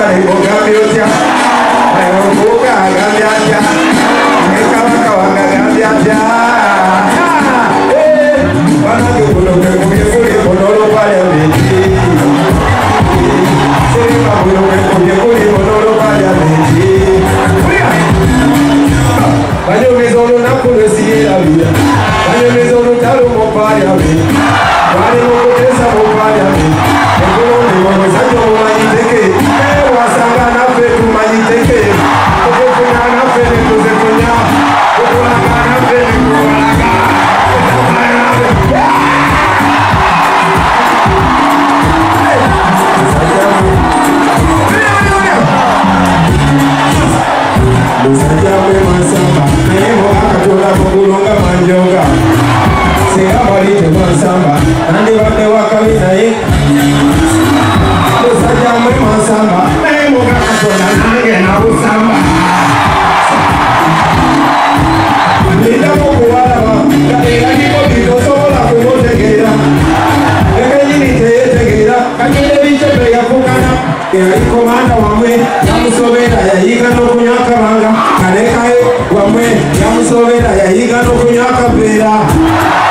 Komanda wamwe yamusobera yayiga no kunyaka banga kanekaye wamwe yamusobera yayiga no kunyaka bera